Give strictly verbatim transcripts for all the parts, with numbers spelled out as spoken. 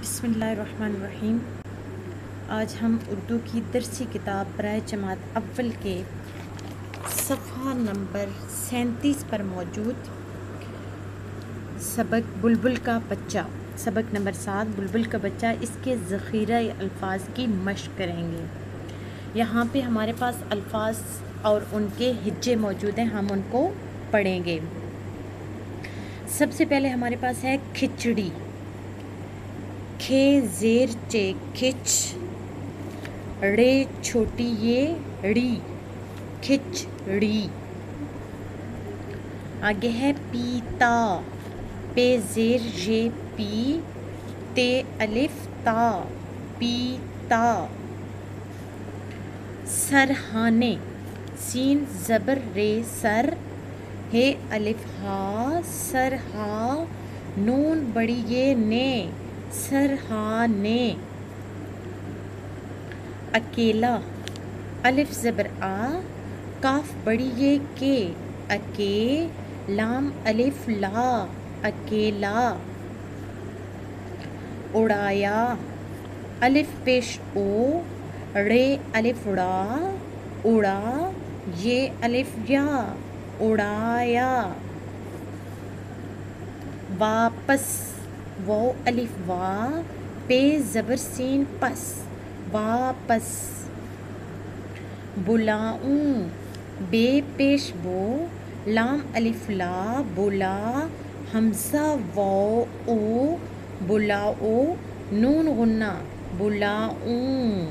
बिस्मिल्लाहिर्रहमानिर्रहीम। आज हम उर्दू की दरसी किताब बराए जमात अव्वल के सफ़ा नंबर सैंतीस पर मौजूद सबक बुलबुल का बच्चा, सबक नंबर सात बुलबुल का बच्चा, इसके ज़ख़ीरा अल्फाज की मशक़ करेंगे। यहाँ पे हमारे पास अल्फाज और उनके हिज्जे मौजूद हैं, हम उनको पढ़ेंगे। सबसे पहले हमारे पास है खिचड़ी, खे ज़ेर चे खिच, रे छोटी ये ड़ी, खिचड़ी। आगे है पीता, पे ज़ेर ये पी, ते अलिफ ता, पीता। सरहाने, सीन ज़बर रे सर, हे अलिफ हा, सरहा, नून बड़ी ये ने, सरहाने। अकेला, अलिफ ज़बर आ, काफ बड़ी ये के, अके, लाम अलिफ ला, अकेला। उड़ाया, अलिफ पेश ओ, रे अलिफ उड़ा, उड़ा, ये अलिफ या, उड़ाया। वापस, वो अलिफ वा, पे ज़बर सीन पस, वापस। बुलाऊं, बे पेश बो, लाम अलिफ ला, बुला, हमज़ा वो ओ, बुलाओ, नून गुन्ना, बुलाऊं।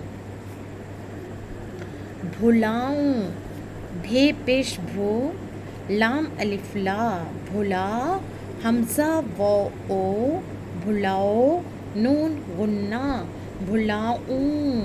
भुलाऊं, भे पेश भो, लाम अलिफ ला, भुला, हमज़ा वो ओ, भुलाओ, नून गुन्ना, भुलाऊं।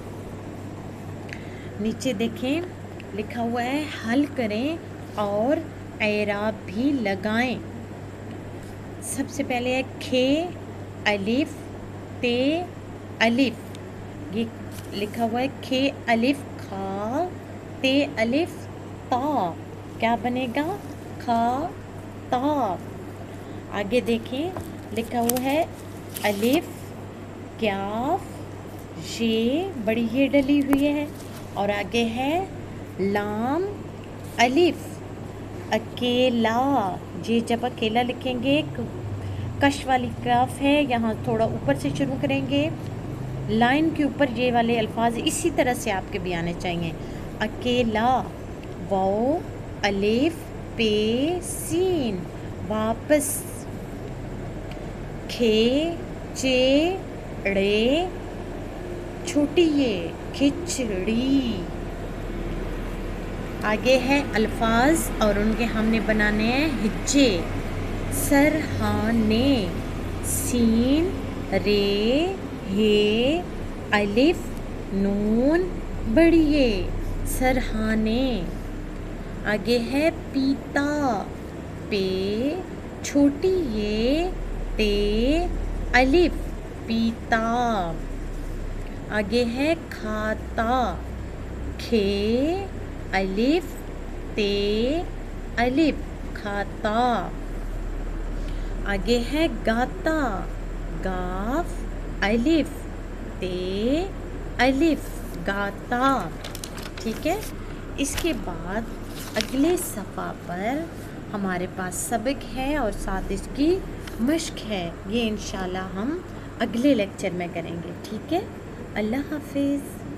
नीचे देखें लिखा हुआ है, हल करें और एराब भी लगाएं। सबसे पहले है खे अलिफ ते अलिफ, ये लिखा हुआ है खे अलिफ खा, ते अलिफ ता, क्या बनेगा? खा ता। आगे देखें लिखा हुआ है अलिफ क्याफ, ये बड़ी ये डली हुई है, और आगे है लाम अलिफ अकेला, ये जब अकेला लिखेंगे कश वाली काफ है, यहाँ थोड़ा ऊपर से शुरू करेंगे, लाइन के ऊपर ये वाले अल्फाज इसी तरह से आपके भी आने चाहिए। अकेला, वो अलिफ पे सीन, वापस। खे चे ड़े, छोटी ये खिचड़ी। आगे है अल्फाज और उनके हमने बनाने हैं हिज्जे। सरहाने, सीन रे हे अलिफ नून बड़ी ये, सरहाने। आगे है पीता, पे छोटी ये ते अलिफ, पीता। आगे है खाता, खे अलिफ ते अलिफ, खाता। आगे है गाता, गाफ अलिफ ते अलिफ, गाता। ठीक है, इसके बाद अगले सफ़ा पर हमारे पास सबक है और साथ इसकी मशक है। ये इंशाल्लाह हम अगले लेक्चर में करेंगे। ठीक है, अल्लाह हाफिज़।